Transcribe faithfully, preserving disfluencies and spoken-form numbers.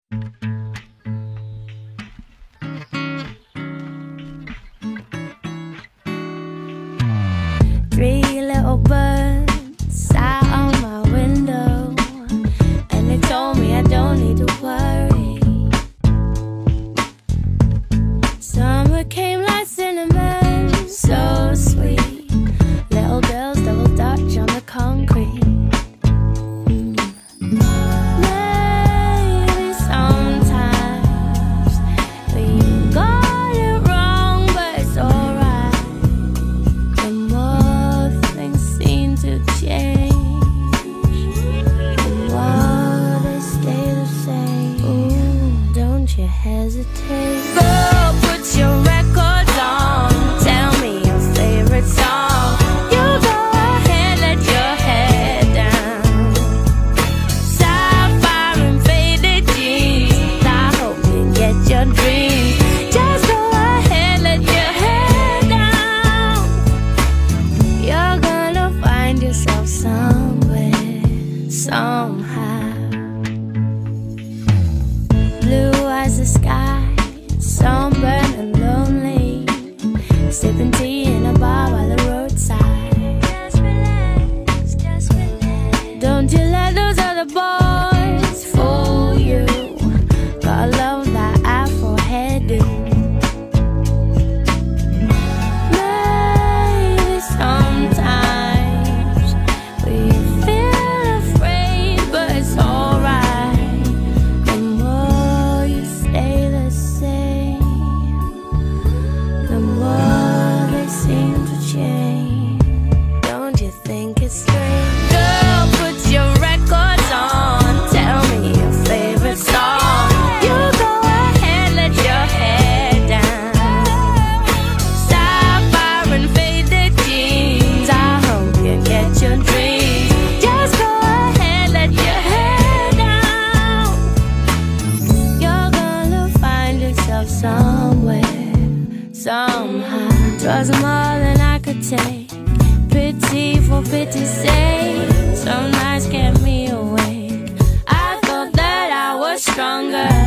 Three little birds sat on my window, and they told me I don't need to worry. Summer came like cinnamon, so sweet. Little girls double dutch on the concrete. Maybe sometimes we got it wrong, but it's alright. The more things seem to change, the more they stay the same. Ooh, don't you hesitate. Girl, put your records on. Tell me your favorite song. You go ahead, let your head down. Sapphire and faded jeans. I hope you get your dreams. Just go ahead, let your head down. You're gonna find yourself somewhere, somehow. Blue as the sky, sunburned and lonely, sipping tea in a bar by the roadside. Just relax, just relax. Don't you let those other boys fool you. Gotta love that afro hairdo. Maybe sometimes we feel afraid, but it's alright. The more you stay the same, the more they seem to change. Don't you think it's strange? Girl, put your records on. Tell me your favorite song. You go ahead, let your head down. Sapphire and faded jeans. I hope you get your dreams. Just go ahead, let your head down. You're gonna find yourself somewhere, somehow. 'Twas more than I could take. Pity for pity's sake. Some nights kept me awake. I thought that I was stronger.